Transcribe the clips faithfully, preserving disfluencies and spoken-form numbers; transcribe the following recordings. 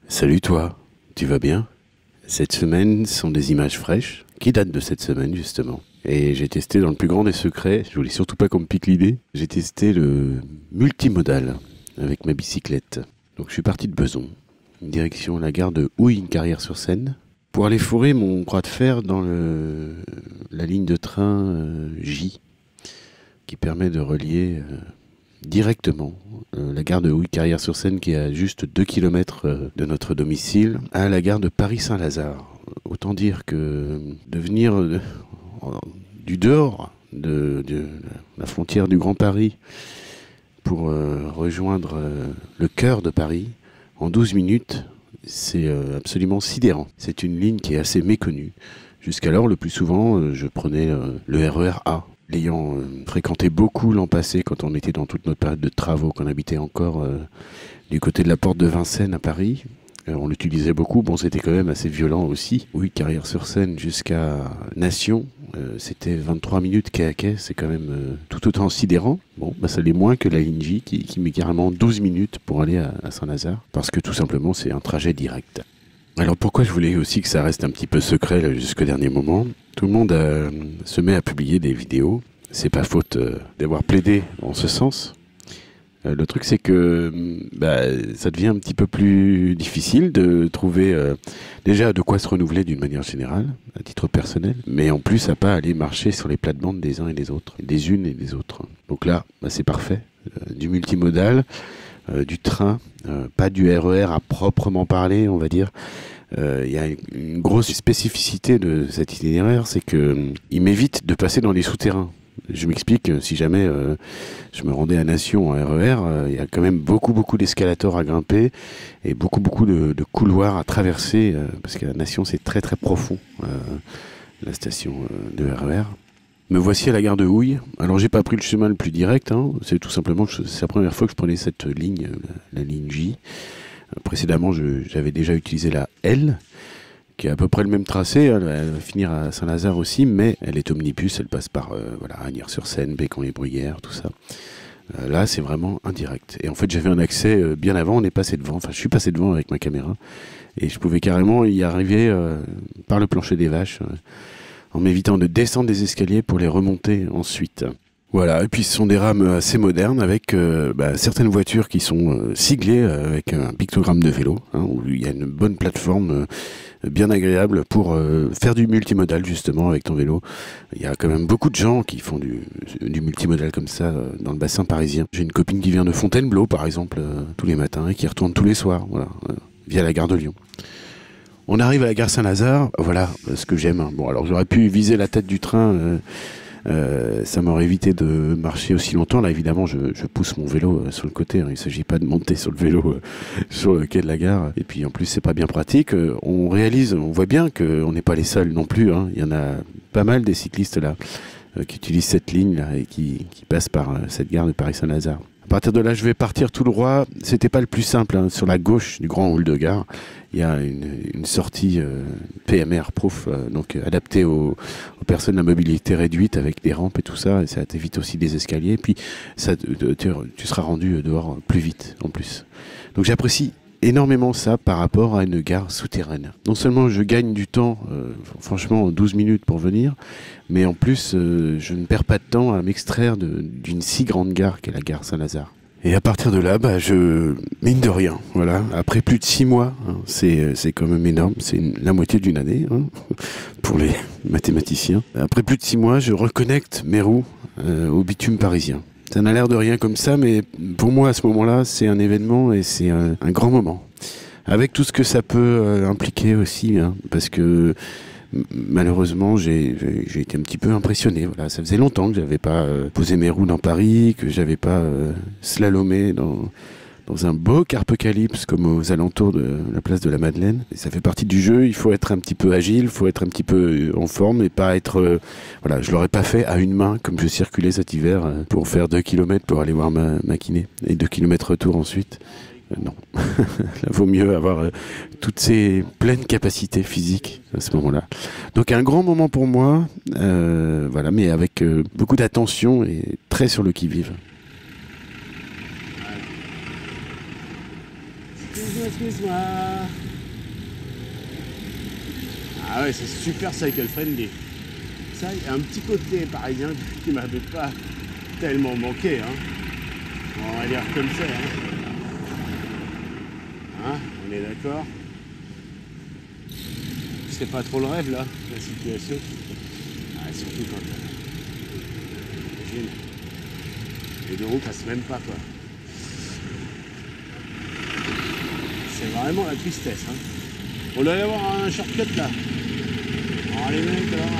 Salut toi, tu vas bien? Cette semaine sont des images fraîches, qui datent de cette semaine justement. Et j'ai testé dans le plus grand des secrets, je voulais surtout pas qu'on me pique l'idée, j'ai testé le multimodal avec ma bicyclette. Donc je suis parti de Beson, direction la gare de Houille-Carrière-sur-Seine, pour aller fourrer mon bras de fer dans le, la ligne de train euh, J, qui permet de relier euh, directement euh, la gare de Houille-Carrière-sur-Seine, qui est à juste deux kilomètres euh, de notre domicile, à la gare de Paris-Saint-Lazare. Autant dire que de venir euh, du dehors de, de la frontière du Grand Paris pour euh, rejoindre euh, le cœur de Paris en douze minutes, c'est euh, absolument sidérant. C'est une ligne qui est assez méconnue. Jusqu'alors, le plus souvent, euh, je prenais euh, le R E R A. L'ayant euh, fréquenté beaucoup l'an passé, quand on était dans toute notre période de travaux, qu'on habitait encore euh, du côté de la porte de Vincennes à Paris, euh, on l'utilisait beaucoup. Bon, c'était quand même assez violent aussi. Oui, Carrière-sur-Seine jusqu'à Nation, euh, c'était vingt-trois minutes quai à quai, c'est quand même euh, tout autant sidérant. Bon, bah, ça l'est moins que la ligne J qui, qui met carrément douze minutes pour aller à, à Saint-Lazare, parce que tout simplement c'est un trajet direct. Alors pourquoi je voulais aussi que ça reste un petit peu secret là, jusqu'au dernier moment? Tout le monde euh, se met à publier des vidéos. C'est pas faute euh, d'avoir plaidé en ce sens. Euh, le truc c'est que bah, ça devient un petit peu plus difficile de trouver euh, déjà de quoi se renouveler d'une manière générale, à titre personnel, mais en plus à pas aller marcher sur les plates-bandes des uns et des autres, des unes et des autres. Donc là, bah, c'est parfait. Euh, du multimodal, euh, du train, euh, pas du R E R à proprement parler, on va dire. Il euh, y a une grosse spécificité de cet itinéraire, c'est que euh, il m'évite de passer dans les souterrains. Je m'explique, si jamais euh, je me rendais à Nation en R E R, il euh, y a quand même beaucoup beaucoup d'escalators à grimper et beaucoup beaucoup de, de couloirs à traverser, euh, parce qu'à Nation c'est très très profond, euh, la station euh, de R E R. Me voici à la gare de Houille. Alors j'ai pas pris le chemin le plus direct, hein. C'est tout simplement que c'est la première fois que je prenais cette ligne, la, la ligne J. Précédemment, j'avais déjà utilisé la L, qui a à peu près le même tracé. Elle, elle va finir à Saint-Lazare aussi, mais elle est omnibus. Elle passe par euh, voilà, Agnières-sur-Seine, Bécon-les-Bruyères, tout ça. Euh, là, c'est vraiment indirect. Et en fait, j'avais un accès euh, bien avant. On est passé devant. Enfin, je suis passé devant avec ma caméra. Et je pouvais carrément y arriver euh, par le plancher des vaches, euh, en m'évitant de descendre des escaliers pour les remonter ensuite. Voilà, et puis ce sont des rames assez modernes avec euh, bah, certaines voitures qui sont euh, siglées euh, avec un pictogramme de vélo, hein, où il y a une bonne plateforme euh, bien agréable pour euh, faire du multimodal justement avec ton vélo. Il y a quand même beaucoup de gens qui font du, du multimodal comme ça euh, dans le bassin parisien. J'ai une copine qui vient de Fontainebleau par exemple euh, tous les matins et qui retourne tous les soirs, voilà, euh, via la gare de Lyon. On arrive à la gare Saint-Lazare, voilà ce que j'aime. Hein. Bon, alors j'aurais pu viser la tête du train. Euh, Euh, ça m'aurait évité de marcher aussi longtemps. Là, évidemment, je, je pousse mon vélo euh, sur le côté. Hein. Il ne s'agit pas de monter sur le vélo euh, sur le quai de la gare. Et puis, en plus, c'est pas bien pratique. Euh, on réalise, on voit bien qu'on n'est pas les seuls non plus. Hein. Il y en a pas mal des cyclistes là euh, qui utilisent cette ligne là et qui, qui passent par euh, cette gare de Paris-Saint-Lazare. À partir de là, je vais partir tout droit. C'était pas le plus simple. Hein. Sur la gauche du grand hall de gare, il y a une, une sortie euh, P M R proof, euh, donc euh, adaptée aux, aux personnes à mobilité réduite avec des rampes et tout ça. Et ça t'évite aussi des escaliers. Et puis, ça, tu, tu seras rendu dehors plus vite en plus. Donc, j'apprécie énormément ça par rapport à une gare souterraine. Non seulement je gagne du temps, euh, franchement douze minutes pour venir, mais en plus euh, je ne perds pas de temps à m'extraire d'une si grande gare qu'est la gare Saint-Lazare. Et à partir de là, bah, je mine de rien, voilà. Après plus de six mois, hein, c'est c'est quand même énorme, c'est la moitié d'une année hein, pour les mathématiciens. Après plus de six mois, je reconnecte mes roues euh, au bitume parisien. Ça n'a l'air de rien comme ça, mais pour moi, à ce moment-là, c'est un événement et c'est un, un grand moment. Avec tout ce que ça peut euh, impliquer aussi, hein, parce que malheureusement, j'ai été un petit peu impressionné. Voilà, ça faisait longtemps que j'avais pas euh, posé mes roues dans Paris, que j'avais pas euh, slalomé dans, dans un beau carpocalypse comme aux alentours de la place de la Madeleine. Et ça fait partie du jeu, il faut être un petit peu agile, il faut être un petit peu en forme et pas être... Euh, voilà, je l'aurais pas fait à une main comme je circulais cet hiver euh, pour faire deux kilomètres pour aller voir ma, ma kiné et deux kilomètres retour ensuite. Euh, non, là vaut mieux avoir euh, toutes ces pleines capacités physiques à ce moment-là. Donc un grand moment pour moi, euh, voilà, mais avec euh, beaucoup d'attention et très sur le qui-vive. Excuse-moi, excuse-moi. Ah ouais, c'est super cycle friendly. Ça, il y a un petit côté parisien qui m'avait pas tellement manqué. Hein. On va dire comme ça. Hein. Hein, on est d'accord. C'est pas trop le rêve là, la situation. Ah, surtout quand imagine. Les deux roues passent même pas quoi. C'est vraiment la tristesse. Hein. On doit y avoir un shortcut là. Oh les mecs alors.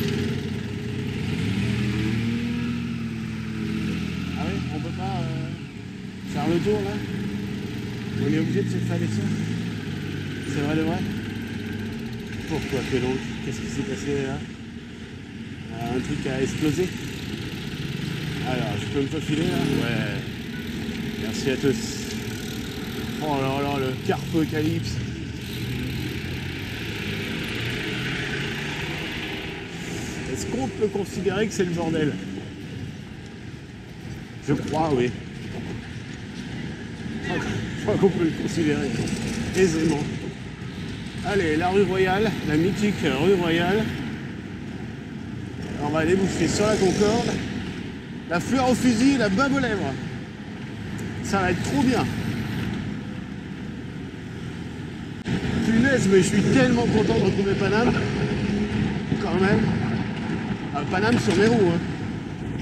Ah oui, on peut pas euh, faire le tour là. On est obligé de se faire des sauts. C'est vrai de vrai. Pourquoi que donc? Qu'est-ce qui s'est passé là? Un truc a explosé. Alors, je peux me faufiler là? Ouais. Merci à tous. Oh là là, le carpocalypse. Est-ce qu'on peut considérer que c'est le bordel? Je crois, oui. Je crois qu'on peut le considérer aisément. Allez, la rue Royale, la mythique rue Royale. On va aller bouffer sur la Concorde. La fleur au fusil, la bave aux lèvres. Ça va être trop bien. Punaise, mais je suis tellement content de retrouver Paname. Quand même. Ah, Paname sur mes roues. Hein.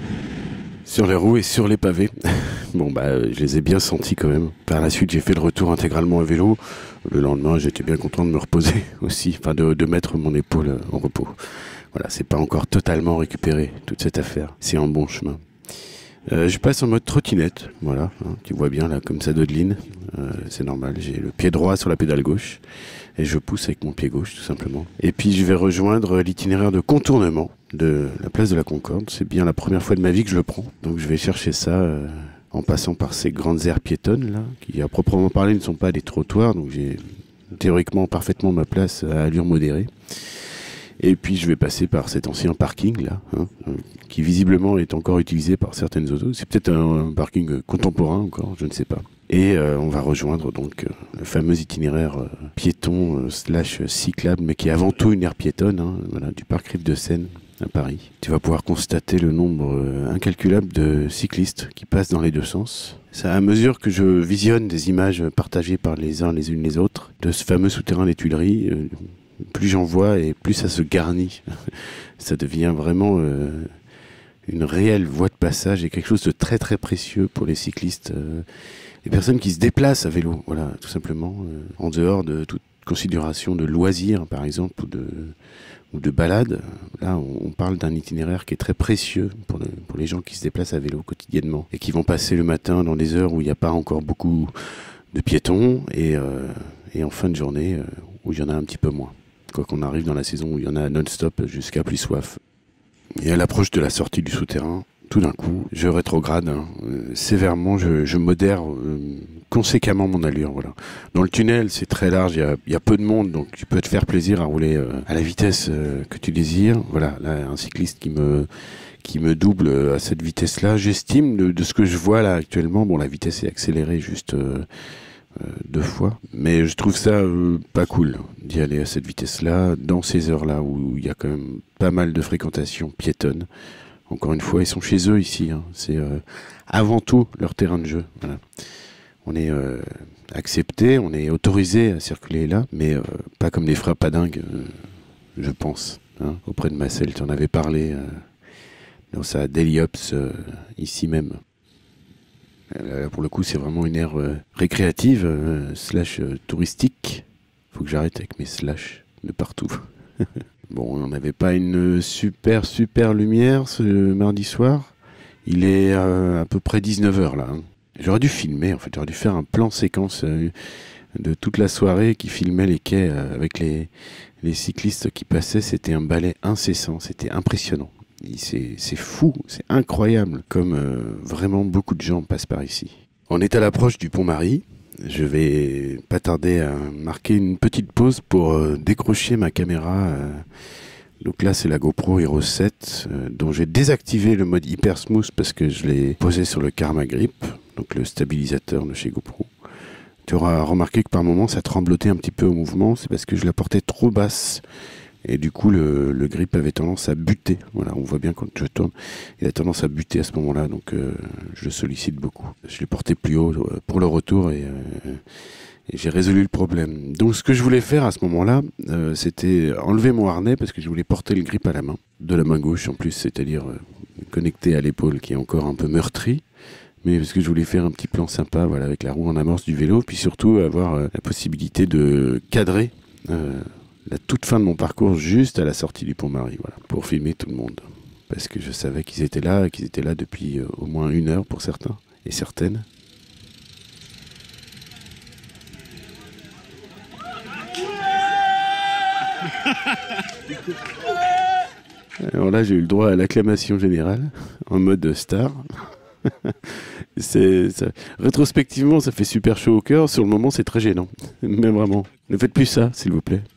Sur les roues et sur les pavés. Bon bah je les ai bien sentis quand même. Par la suite j'ai fait le retour intégralement à vélo. Le lendemain j'étais bien content de me reposer aussi, enfin de, de mettre mon épaule en repos. Voilà, c'est pas encore totalement récupéré toute cette affaire, c'est en bon chemin. Euh, je passe en mode trottinette, voilà, hein, tu vois bien là comme ça dodeline, euh, c'est normal, j'ai le pied droit sur la pédale gauche et je pousse avec mon pied gauche tout simplement. Et puis je vais rejoindre l'itinéraire de contournement de la place de la Concorde, c'est bien la première fois de ma vie que je le prends, donc je vais chercher ça euh, en passant par ces grandes aires piétonnes là, qui à proprement parler ne sont pas des trottoirs, donc j'ai théoriquement parfaitement ma place à allure modérée. Et puis je vais passer par cet ancien parking là, hein, euh, qui visiblement est encore utilisé par certaines autos. C'est peut-être un, un parking contemporain encore, je ne sais pas. Et euh, on va rejoindre donc euh, le fameux itinéraire euh, piéton euh, slash cyclable, mais qui est avant tout une aire piétonne, hein, voilà, du parc Rive de Seine à Paris. Tu vas pouvoir constater le nombre euh, incalculable de cyclistes qui passent dans les deux sens. C'est à mesure que je visionne des images partagées par les uns les unes les autres de ce fameux souterrain des Tuileries. Euh, plus j'en vois et plus ça se garnit. Ça devient vraiment euh, une réelle voie de passage et quelque chose de très très précieux pour les cyclistes, euh, les personnes qui se déplacent à vélo, voilà, tout simplement, euh, en dehors de toute considération de loisirs par exemple ou de, ou de balade. Là on, on parle d'un itinéraire qui est très précieux pour, le, pour les gens qui se déplacent à vélo quotidiennement et qui vont passer le matin dans des heures où il n'y a pas encore beaucoup de piétons et, euh, et en fin de journée euh, où il y en a un petit peu moins. Quoi qu'on arrive dans la saison où il y en a non-stop jusqu'à plus soif. Et à l'approche de la sortie du souterrain, tout d'un coup, je rétrograde hein, euh, sévèrement, je, je modère euh, conséquemment mon allure. Voilà. Dans le tunnel, c'est très large, il y a, y a peu de monde, donc tu peux te faire plaisir à rouler euh, à la vitesse euh, que tu désires. Voilà, là, un cycliste qui me, qui me double euh, à cette vitesse-là. J'estime de, de ce que je vois là actuellement, bon, la vitesse est accélérée juste... Euh, Euh, deux fois, mais je trouve ça euh, pas cool d'y aller à cette vitesse-là, dans ces heures-là où il y a quand même pas mal de fréquentation piétonne. Encore une fois, ils sont chez eux ici, hein. C'est euh, avant tout leur terrain de jeu. Voilà. On est euh, accepté, on est autorisé à circuler là, mais euh, pas comme des frappadingues, euh, je pense. Hein. Auprès de Marcel, tu en avais parlé euh, dans sa Daily Ops euh, ici même. Là, pour le coup, c'est vraiment une aire euh, récréative, euh, slash euh, touristique. Faut que j'arrête avec mes slash de partout. Bon, on n'avait pas une super, super lumière ce mardi soir. Il est euh, à peu près dix-neuf heures là. Hein. J'aurais dû filmer, en fait. J'aurais dû faire un plan séquence euh, de toute la soirée qui filmait les quais euh, avec les, les cyclistes qui passaient. C'était un balai incessant. C'était impressionnant. C'est fou, c'est incroyable, comme euh, vraiment beaucoup de gens passent par ici. On est à l'approche du Pont-Marie. Je vais pas tarder à marquer une petite pause pour euh, décrocher ma caméra. Euh, donc là, c'est la GoPro Hero sept, euh, dont j'ai désactivé le mode Hyper Smooth parce que je l'ai posé sur le Karma Grip, donc le stabilisateur de chez GoPro, Tu auras remarqué que par moments ça tremblotait un petit peu au mouvement, c'est parce que je la portais trop basse. Et du coup, le, le grip avait tendance à buter. Voilà, on voit bien quand je tourne, il a tendance à buter à ce moment-là, donc euh, je le sollicite beaucoup. Je l'ai porté plus haut pour le retour et, euh, et j'ai résolu le problème. Donc ce que je voulais faire à ce moment-là, euh, c'était enlever mon harnais parce que je voulais porter le grip à la main, de la main gauche en plus, c'est-à-dire euh, connecté à l'épaule qui est encore un peu meurtrie. Mais parce que je voulais faire un petit plan sympa, voilà, avec la roue en amorce du vélo, puis surtout avoir euh, la possibilité de cadrer euh, la toute fin de mon parcours juste à la sortie du Pont-Marie, voilà, pour filmer tout le monde. Parce que je savais qu'ils étaient là, qu'ils étaient là depuis euh, au moins une heure pour certains et certaines. Alors là, j'ai eu le droit à l'acclamation générale, en mode star. c'est, ça, rétrospectivement, ça fait super chaud au cœur. Sur le moment, c'est très gênant. Mais vraiment, ne faites plus ça, s'il vous plaît.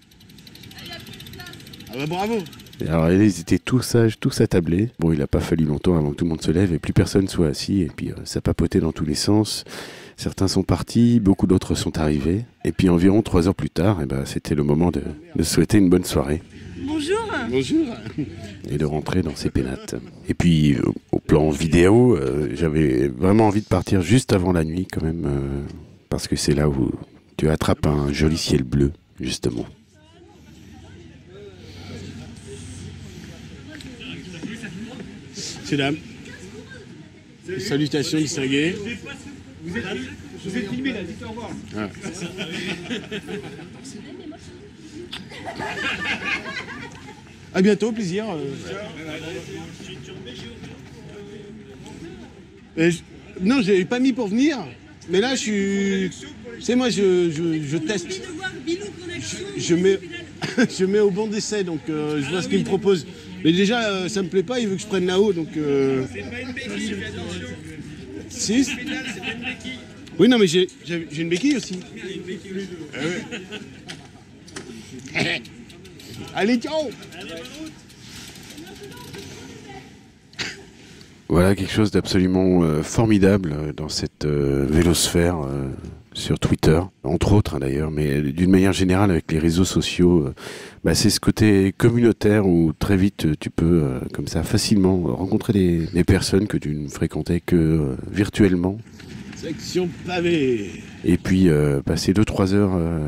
Ah bah bravo. Et alors, ils étaient tous sages, tous attablés. Bon, il n'a pas fallu longtemps avant que tout le monde se lève et plus personne soit assis. Et puis, euh, ça papotait dans tous les sens. Certains sont partis, beaucoup d'autres sont arrivés. Et puis, environ trois heures plus tard, eh ben, c'était le moment de, de souhaiter une bonne soirée. Bonjour. Bonjour. Et de rentrer dans ces pénates. Et puis, au, au plan vidéo, euh, j'avais vraiment envie de partir juste avant la nuit, quand même, euh, parce que c'est là où tu attrapes un joli ciel bleu, justement. C'est dame. Salutations distinguées. Vous êtes, vous êtes filmé là, dites au revoir. Ah. À bientôt, plaisir. Euh, je... Non, j'ai pas mis pour venir, mais là je suis. C'est moi, je, je, je teste. Je, je mets, je mets au bon d'essai, donc euh, je vois ce qu'il me propose. Mais déjà, euh, ça me plaît pas, il veut que je prenne là-haut, donc. Euh... C'est pas une béquille, fais attention. Si. C'est pas une béquille. Oui, non, mais j'ai une béquille aussi. Il y a une béquille les deux. Ah ouais. Allez, ciao. Voilà quelque chose d'absolument euh, formidable euh, dans cette euh, vélosphère euh, sur Twitter, entre autres hein, d'ailleurs, mais d'une manière générale avec les réseaux sociaux, euh, bah, c'est ce côté communautaire où très vite tu peux euh, comme ça facilement rencontrer des, des personnes que tu ne fréquentais que euh, virtuellement. Section pavé. Et puis euh, passer deux trois heures euh,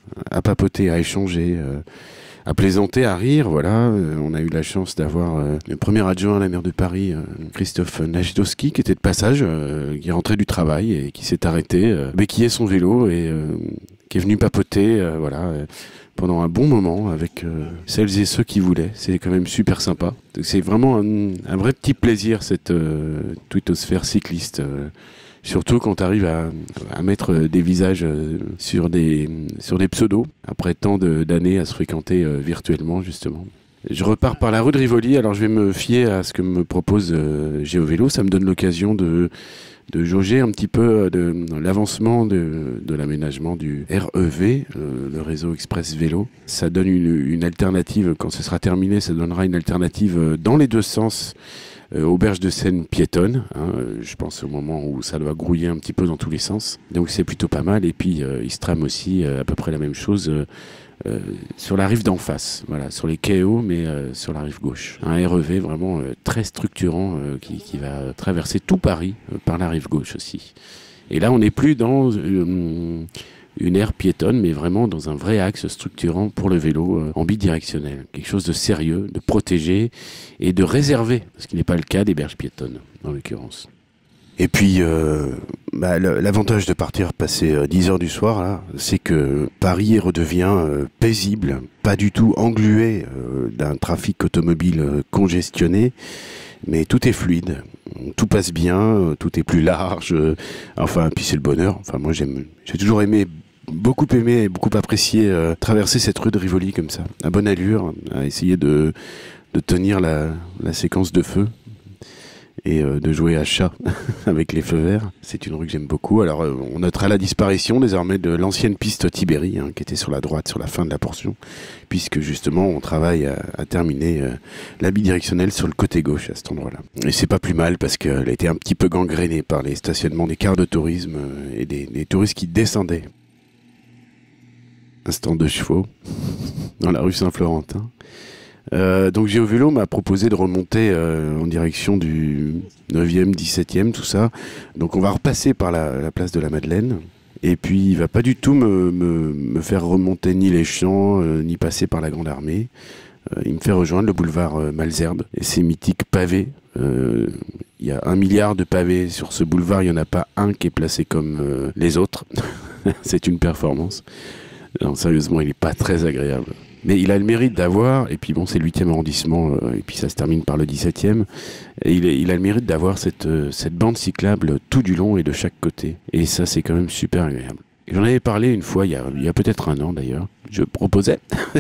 à papoter, à échanger. Euh, à plaisanter, à rire, voilà. Euh, on a eu la chance d'avoir euh, le premier adjoint à la maire de Paris, euh, Christophe Najdowski, qui était de passage, euh, qui rentrait du travail et qui s'est arrêté, euh, béquillé son vélo et euh, qui est venu papoter, euh, voilà, euh, pendant un bon moment avec euh, celles et ceux qui voulaient. C'est quand même super sympa. C'est vraiment un, un vrai petit plaisir, cette euh, twittosphère cycliste. Euh, Surtout quand tu arrives à, à mettre des visages sur des, sur des pseudos, après tant d'années à se fréquenter euh, virtuellement, justement. Je repars par la rue de Rivoli, alors je vais me fier à ce que me propose euh, GeoVélo. Ça me donne l'occasion de, de jauger un petit peu de, de l'avancement de, de l'aménagement du R E V, euh, le réseau Express Vélo. Ça donne une, une alternative, quand ce sera terminé, ça donnera une alternative dans les deux sens. Euh, auberge de Seine piétonne, hein, euh, je pense au moment où ça doit grouiller un petit peu dans tous les sens. Donc c'est plutôt pas mal. Et puis euh, il se trame aussi euh, à peu près la même chose euh, euh, sur la rive d'en face, voilà, sur les quais hauts, mais euh, sur la rive gauche. Un R E V vraiment euh, très structurant euh, qui, qui va traverser tout Paris euh, par la rive gauche aussi. Et là on n'est plus dans euh, une aire piétonne, mais vraiment dans un vrai axe structurant pour le vélo euh, en bidirectionnel. Quelque chose de sérieux, de protégé et de réservé, ce qui n'est pas le cas des berges piétonnes, en l'occurrence. Et puis, euh, bah, l'avantage de partir passer euh, dix heures du soir, là, c'est que Paris redevient euh, paisible, pas du tout englué euh, d'un trafic automobile euh, congestionné, mais tout est fluide, tout passe bien, euh, tout est plus large, euh, enfin, puis c'est le bonheur. Enfin, moi, j'aime, j'ai toujours aimé, beaucoup aimé et beaucoup apprécié euh, traverser cette rue de Rivoli comme ça, à bonne allure, à essayer de, de tenir la, la séquence de feu. et euh, de jouer à chat avec les feux verts. C'est une rue que j'aime beaucoup. Alors euh, on notera la disparition désormais de l'ancienne piste Tibéri, hein, qui était sur la droite, sur la fin de la portion, puisque justement on travaille à, à terminer euh, la bidirectionnelle sur le côté gauche à cet endroit-là. Et c'est pas plus mal parce qu'elle a été un petit peu gangrénée par les stationnements des cars de tourisme euh, et des, des touristes qui descendaient. Un stand de chevaux dans la rue Saint-Florentin. Euh, donc GeoVélo m'a proposé de remonter euh, en direction du neuvième, dix-septième, tout ça. Donc on va repasser par la, la place de la Madeleine. Et puis il va pas du tout me, me, me faire remonter ni les champs, euh, ni passer par la Grande Armée. Euh, il me fait rejoindre le boulevard euh, Malesherbes et ses mythiques pavés. Euh, il y a un milliard de pavés sur ce boulevard, il n'y en a pas un qui est placé comme euh, les autres. C'est une performance. Non, sérieusement, il n'est pas très agréable. Mais il a le mérite d'avoir, et puis bon, c'est le huitième arrondissement, euh, et puis ça se termine par le dix-septième, et il, est, il a le mérite d'avoir cette, euh, cette bande cyclable tout du long et de chaque côté. Et ça, c'est quand même super agréable. J'en avais parlé une fois, il y a, il y a peut-être un an d'ailleurs. Je proposais,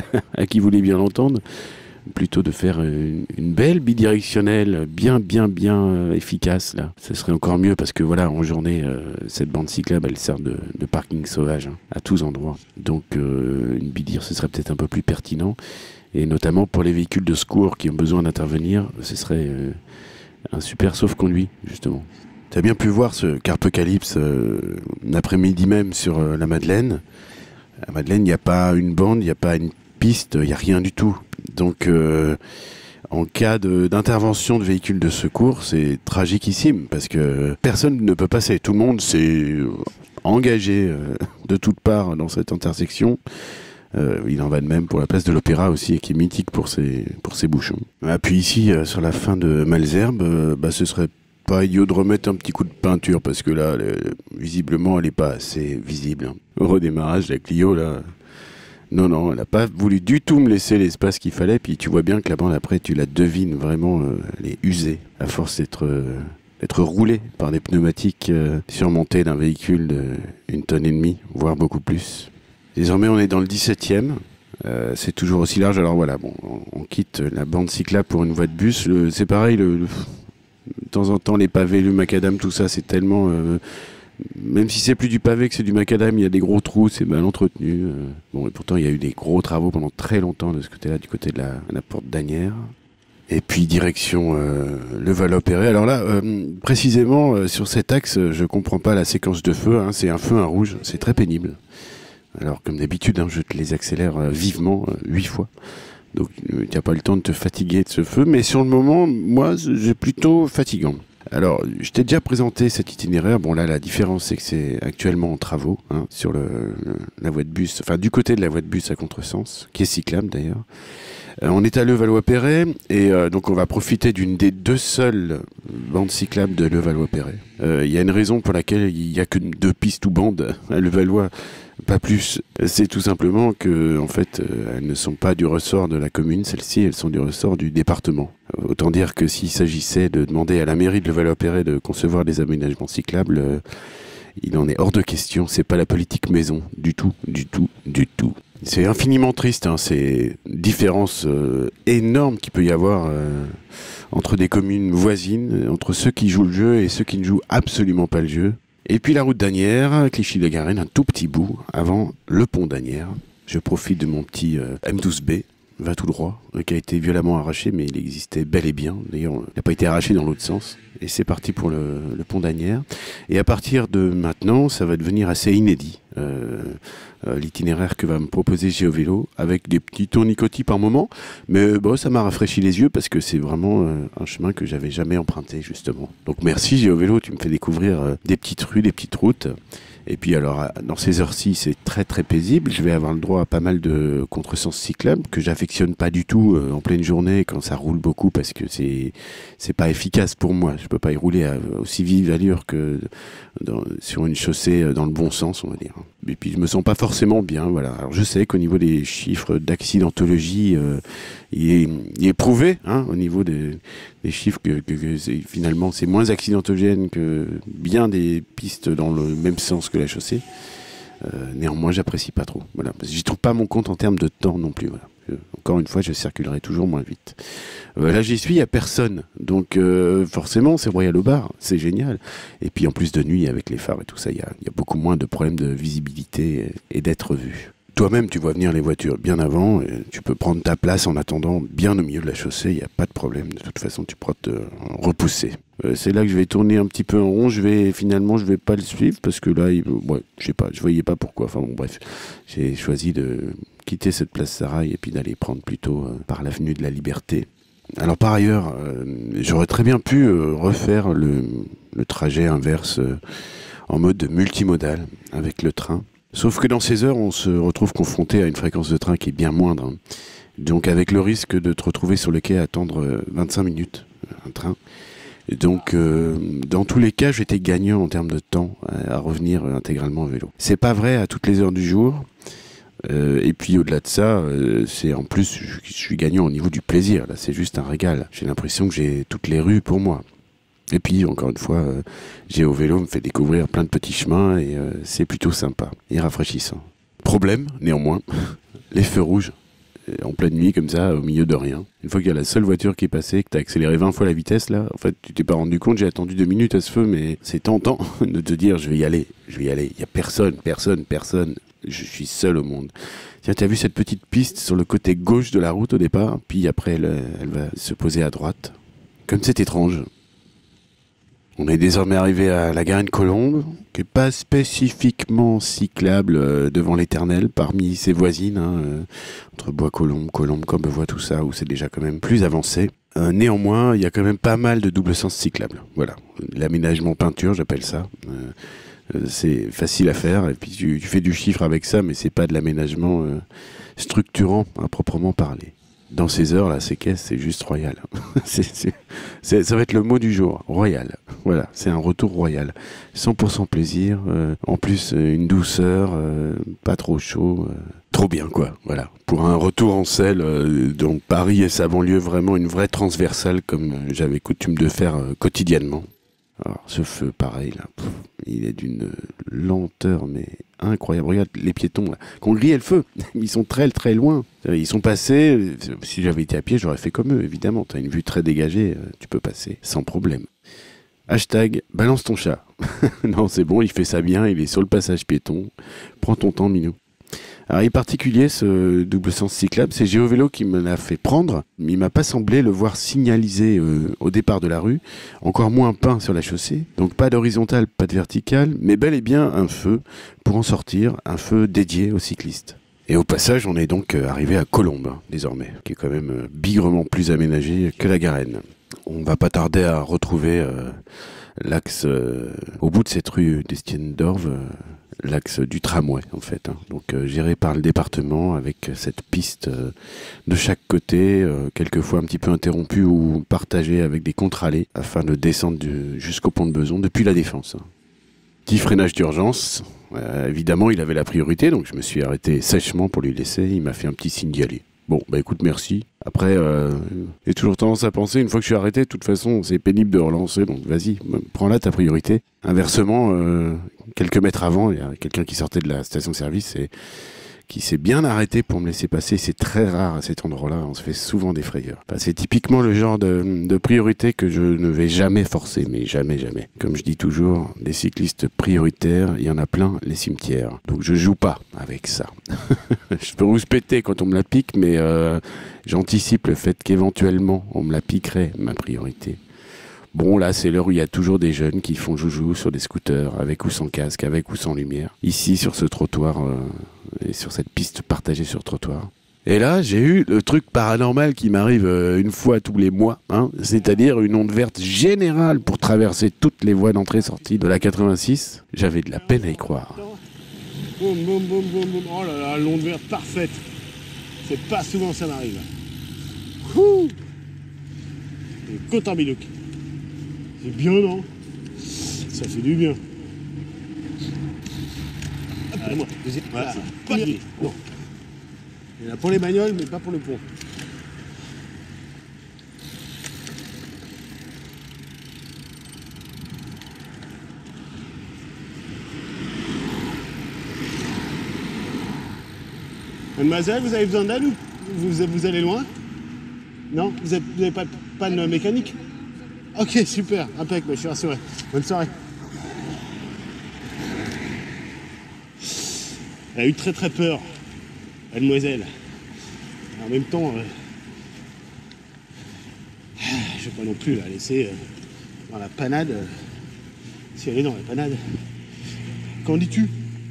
à qui voulait bien l'entendre, plutôt de faire une, une belle bidirectionnelle, bien, bien, bien euh, efficace, là. Ce serait encore mieux parce que, voilà, en journée, euh, cette bande cyclable, elle sert de, de parking sauvage, hein, à tous endroits. Donc, euh, une bidir, ce serait peut-être un peu plus pertinent. Et notamment pour les véhicules de secours qui ont besoin d'intervenir, ce serait euh, un super sauf-conduit, justement. Tu as bien pu voir ce Carpocalypse euh, l'après-midi même sur euh, la Madeleine. À Madeleine, il n'y a pas une bande, il n'y a pas une piste, il n'y a rien du tout. Donc, euh, en cas d'intervention de, de véhicules de secours, c'est tragiquissime parce que personne ne peut passer. Tout le monde s'est engagé euh, de toutes parts dans cette intersection. Euh, il en va de même pour la place de l'Opéra aussi, qui est mythique pour ses, pour ses bouchons. Et puis ici, euh, sur la fin de Malesherbes, euh, bah, ce serait pas idiot de remettre un petit coup de peinture parce que là, le, visiblement, elle n'est pas assez visible. Hein. Au redémarrage, la Clio, là... Non, non, elle n'a pas voulu du tout me laisser l'espace qu'il fallait. Puis tu vois bien que la bande, après, tu la devines vraiment, euh, elle est usée, à force d'être euh, d'être roulée par des pneumatiques euh, surmontés d'un véhicule d'une tonne et demie, voire beaucoup plus. Désormais, on est dans le dix-septième. Euh, c'est toujours aussi large. Alors voilà, bon, on, on quitte la bande cyclable pour une voie de bus. C'est pareil, le, le, de temps en temps, les pavés, le macadam, tout ça, c'est tellement... Euh, Même si c'est plus du pavé que c'est du macadam, il y a des gros trous, c'est mal entretenu. Euh, bon, et pourtant, il y a eu des gros travaux pendant très longtemps de ce côté-là, du côté de la, la porte d'Asnières. Et puis, direction euh, le Val-Opéré. Alors là, euh, précisément, euh, sur cet axe, je comprends pas la séquence de feu. Hein, c'est un feu, un rouge, c'est très pénible. Alors, comme d'habitude, hein, je te les accélère euh, vivement, euh, huit fois. Donc, tu n'as pas le temps de te fatiguer de ce feu. Mais sur le moment, moi, c'est plutôt fatigant. Alors, je t'ai déjà présenté cet itinéraire. Bon, là, la différence, c'est que c'est actuellement en travaux, hein, sur le, le, la voie de bus, enfin, du côté de la voie de bus à contresens, qui est cyclable d'ailleurs. Euh, on est à Levallois-Perret, et euh, donc on va profiter d'une des deux seules bandes cyclables de Levallois-Perret. Il euh, y a une raison pour laquelle il n'y a que deux pistes ou bandes à Levallois, pas plus. C'est tout simplement que, en fait, euh, elles ne sont pas du ressort de la commune, celles-ci, elles sont du ressort du département. Autant dire que s'il s'agissait de demander à la mairie de Levallois-Perret de concevoir des aménagements cyclables, euh, il en est hors de question. C'est pas la politique maison, du tout, du tout, du tout. C'est infiniment triste, hein, ces différences euh, énormes qu'il peut y avoir euh, entre des communes voisines, entre ceux qui jouent le jeu et ceux qui ne jouent absolument pas le jeu. Et puis la route d'Asnières, Clichy-la-Garenne, un tout petit bout avant le pont d'Asnières. Je profite de mon petit euh, M douze B. Va tout droit, qui a été violemment arraché, mais il existait bel et bien. D'ailleurs, il n'a pas été arraché dans l'autre sens. Et c'est parti pour le, le pont d'Asnières. Et à partir de maintenant, ça va devenir assez inédit. Euh, euh, l'itinéraire que va me proposer GeoVélo, avec des petits tournicotis par moment. Mais bon, ça m'a rafraîchi les yeux parce que c'est vraiment euh, un chemin que j'avais jamais emprunté, justement. Donc merci GeoVélo, tu me fais découvrir euh, des petites rues, des petites routes. Et puis alors, dans ces heures-ci, c'est très très paisible. Je vais avoir le droit à pas mal de contresens cyclables que j'affectionne pas du tout euh, en pleine journée quand ça roule beaucoup parce que c'est c'est pas efficace pour moi. Je peux pas y rouler à aussi vive allure que dans, sur une chaussée dans le bon sens, on va dire. Et puis je me sens pas forcément bien. Voilà. Alors je sais qu'au niveau des chiffres d'accidentologie, euh, il, est, il est prouvé, hein, au niveau des, des chiffres que, que, que c'est, finalement c'est moins accidentogène que bien des pistes dans le même sens que la chaussée. Euh, néanmoins, j'apprécie pas trop. Voilà, parce que j'y trouve pas mon compte en termes de temps non plus. Voilà. Je, encore une fois, je circulerai toujours moins vite. Euh, là, j'y suis, il n'y a personne. Donc, euh, forcément, c'est royal au bar, c'est génial. Et puis, en plus de nuit, avec les phares et tout ça, il y a, y a beaucoup moins de problèmes de visibilité et, et d'être vu. Toi-même, tu vois venir les voitures bien avant, et tu peux prendre ta place en attendant bien au milieu de la chaussée, il n'y a pas de problème. De toute façon, tu pourras te repousser. Euh, c'est là que je vais tourner un petit peu en rond. Je vais, finalement, je vais pas le suivre parce que là, il, ouais, je sais pas, je voyais pas pourquoi. Enfin bon, bref, j'ai choisi de quitter cette place Sarail et puis d'aller prendre plutôt euh, par l'avenue de la Liberté. Alors par ailleurs, euh, j'aurais très bien pu euh, refaire le, le trajet inverse euh, en mode multimodal avec le train. Sauf que dans ces heures, on se retrouve confronté à une fréquence de train qui est bien moindre. Hein. Donc avec le risque de te retrouver sur le quai à attendre vingt-cinq minutes, un train. Et donc euh, dans tous les cas, j'étais gagnant en termes de temps à, à revenir intégralement à vélo. C'est pas vrai à toutes les heures du jour. Euh, et puis au-delà de ça, euh, c'est en plus, je, je suis gagnant au niveau du plaisir. Là, c'est juste un régal. J'ai l'impression que j'ai toutes les rues pour moi. Et puis, encore une fois, euh, Géo Vélo me fait découvrir plein de petits chemins et euh, c'est plutôt sympa et rafraîchissant. Problème, néanmoins, les feux rouges, en pleine nuit, comme ça, au milieu de rien. Une fois qu'il y a la seule voiture qui est passée, que tu as accéléré vingt fois la vitesse, là, en fait, tu t'es pas rendu compte, j'ai attendu deux minutes à ce feu, mais c'est tentant de te dire, je vais y aller, je vais y aller. Il n'y a personne, personne, personne. Je suis seul au monde. Tiens, tu as vu cette petite piste sur le côté gauche de la route au départ, puis après, elle, elle va se poser à droite. Comme c'est étrange. On est désormais arrivé à la Garenne Colombe, qui n'est pas spécifiquement cyclable euh, devant l'Éternel, parmi ses voisines, hein, euh, entre Bois-Colombes, Colombe, Courbevoie, tout ça, où c'est déjà quand même plus avancé. Euh, néanmoins, il y a quand même pas mal de double sens cyclables. Voilà, l'aménagement peinture, j'appelle ça. Euh, euh, c'est facile à faire, et puis tu, tu fais du chiffre avec ça, mais c'est pas de l'aménagement euh, structurant à proprement parler. Dans ces heures-là, ces caisses, c'est juste royal. c'est, c'est, c'est, ça va être le mot du jour, royal. Voilà, c'est un retour royal. cent pour cent plaisir, euh, en plus euh, une douceur, euh, pas trop chaud, euh, trop bien quoi. Voilà, pour un retour en selle euh, dans Paris et sa banlieue, vraiment une vraie transversale comme euh, j'avais coutume de faire euh, quotidiennement. Alors, ce feu, pareil, là, pff, il est d'une lenteur, mais incroyable. Regarde les piétons, là, qui ont grillé le feu. Ils sont très, très loin. Ils sont passés. Si j'avais été à pied, j'aurais fait comme eux, évidemment. Tu as une vue très dégagée, tu peux passer sans problème. Hashtag, balance ton chat. Non, c'est bon, il fait ça bien, il est sur le passage piéton. Prends ton temps, minou. Alors, il est particulier, ce double sens cyclable. C'est Géo Vélo qui me l'a fait prendre. Mais il m'a pas semblé le voir signalisé euh, au départ de la rue. Encore moins peint sur la chaussée. Donc, pas d'horizontale, pas de verticale. Mais bel et bien un feu pour en sortir. Un feu dédié aux cyclistes. Et au passage, on est donc arrivé à Colombe, hein, désormais. Qui est quand même euh, bigrement plus aménagé que la Garenne. On va pas tarder à retrouver euh, l'axe euh, au bout de cette rue d'Estienne d'Orve. Euh, l'axe du tramway en fait, hein. Donc euh, géré par le département avec cette piste euh, de chaque côté, euh, quelquefois un petit peu interrompue ou partagée avec des contre-allées afin de descendre du, jusqu'au pont de Beson depuis la Défense. Hein. Petit freinage d'urgence, euh, évidemment il avait la priorité donc je me suis arrêté sèchement pour lui laisser, il m'a fait un petit signe d'y aller. Bon, bah écoute, merci. Après, euh, j'ai toujours tendance à penser, une fois que je suis arrêté, de toute façon, c'est pénible de relancer, donc vas-y, prends-la ta priorité. Inversement, euh, quelques mètres avant, il y a quelqu'un qui sortait de la station-service et qui s'est bien arrêté pour me laisser passer. C'est très rare à cet endroit-là, on se fait souvent des frayeurs. Enfin, c'est typiquement le genre de, de priorité que je ne vais jamais forcer, mais jamais, jamais. Comme je dis toujours, des cyclistes prioritaires, il y en a plein, les cimetières. Donc je joue pas avec ça. Je peux rouspéter quand on me la pique, mais euh, j'anticipe le fait qu'éventuellement on me la piquerait, ma priorité. Bon, là, c'est l'heure où il y a toujours des jeunes qui font joujou sur des scooters, avec ou sans casque, avec ou sans lumière. Ici, sur ce trottoir, euh, et sur cette piste partagée sur trottoir. Et là, j'ai eu le truc paranormal qui m'arrive euh, une fois tous les mois, hein, c'est-à-dire une onde verte générale pour traverser toutes les voies d'entrée-sortie de la quatre-vingt-six. J'avais de la peine à y croire. Boum, boum, boum, boum, boum. Oh là là, l'onde verte parfaite. C'est pas souvent ça m'arrive. Ouh. Content Bilouk. C'est bien, non? Ça fait du bien. Hop, pour moi. Voilà. Pas de... Non. Il y en a pour les bagnoles, mais pas pour le pont. Mademoiselle, vous avez besoin d'aide ou vous, vous allez loin? Non, vous n'avez pas de panne mécanique? Ok, super, impec, bah, je suis rassuré. Bonne soirée. Elle a eu très très peur, mademoiselle. En même temps, euh, je vais pas non plus la laisser euh, dans la panade. Euh, si elle est dans la panade. Qu'en dis-tu?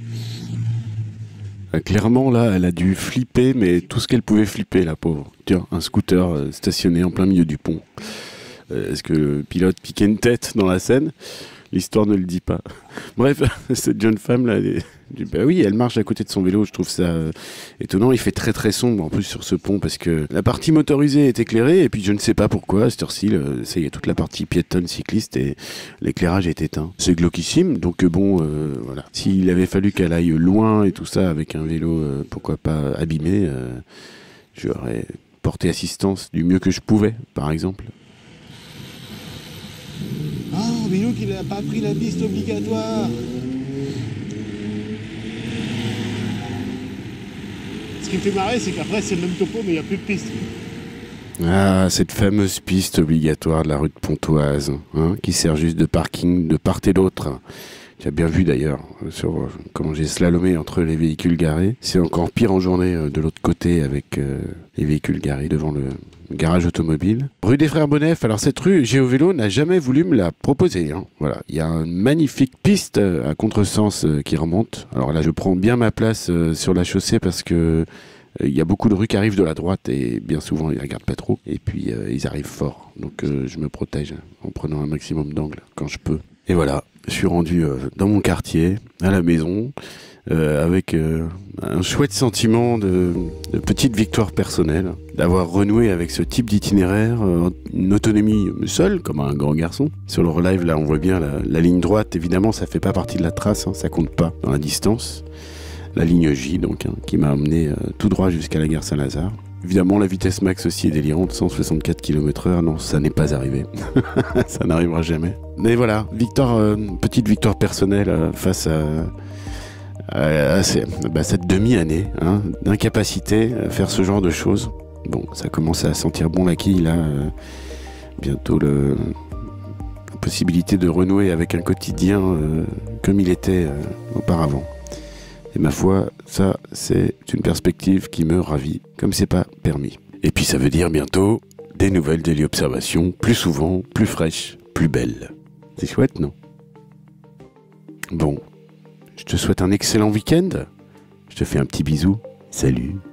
Euh, Clairement, là, elle a dû flipper, mais tout ce qu'elle pouvait flipper, la pauvre. Tiens, un scooter euh, stationné en plein milieu du pont. Euh, Est-ce que le pilote piquait une tête dans la scène? L'histoire ne le dit pas. Bref, cette jeune femme-là, elle est- bah oui, elle marche à côté de son vélo. Je trouve ça euh, étonnant. Il fait très très sombre en plus sur ce pont parce que la partie motorisée est éclairée et puis je ne sais pas pourquoi à cette heure-ci, le- ça y est, toute la partie piétonne cycliste et l'éclairage est éteint. C'est glauquissime, donc euh, bon, euh, voilà. S'il avait fallu qu'elle aille loin et tout ça avec un vélo, euh, pourquoi pas abîmé, euh, j'aurais porté assistance du mieux que je pouvais, par exemple. Oh, Bilou qu'il n'a pas pris la piste obligatoire. Ce qui me fait marrer, c'est qu'après c'est le même topo, mais il n'y a plus de piste. Ah, cette fameuse piste obligatoire de la rue de Pontoise, hein, qui sert juste de parking de part et d'autre. Tu as bien vu d'ailleurs sur euh, comment j'ai slalomé entre les véhicules garés. C'est encore pire en journée euh, de l'autre côté avec euh, les véhicules garés devant le garage automobile. Rue des Frères Bonnef. Alors cette rue, GeoVélo n'a jamais voulu me la proposer. Hein. Voilà, il y a une magnifique piste euh, à contresens euh, qui remonte. Alors là, je prends bien ma place euh, sur la chaussée parce que il euh, y a beaucoup de rues qui arrivent de la droite et bien souvent ils regardent pas trop. Et puis euh, ils arrivent fort. Donc euh, je me protège en prenant un maximum d'angles quand je peux. Et voilà, je suis rendu euh, dans mon quartier, à la maison, euh, avec euh, un chouette sentiment de, de petite victoire personnelle, d'avoir renoué avec ce type d'itinéraire, euh, une autonomie seule, comme un grand garçon. Sur le relive, là, on voit bien la, la ligne droite, évidemment, ça fait pas partie de la trace, hein, ça compte pas dans la distance. La ligne J, donc, hein, qui m'a amené euh, tout droit jusqu'à la gare Saint-Lazare. Évidemment, la vitesse max aussi est délirante, cent soixante-quatre kilomètres heure. Non, ça n'est pas arrivé. Ça n'arrivera jamais. Mais voilà, victoire, euh, petite victoire personnelle euh, face à, à, à ces- bah, cette demi-année hein, d'incapacité à faire ce genre de choses. Bon, ça commence à sentir bon la quille, là. euh, bientôt le, la possibilité de renouer avec un quotidien euh, comme il était euh, auparavant. Et ma foi, ça, c'est une perspective qui me ravit, comme c'est pas permis. Et puis ça veut dire bientôt des nouvelles téléobservations, plus souvent, plus fraîches, plus belles. C'est chouette, non? Bon, je te souhaite un excellent week-end. Je te fais un petit bisou. Salut.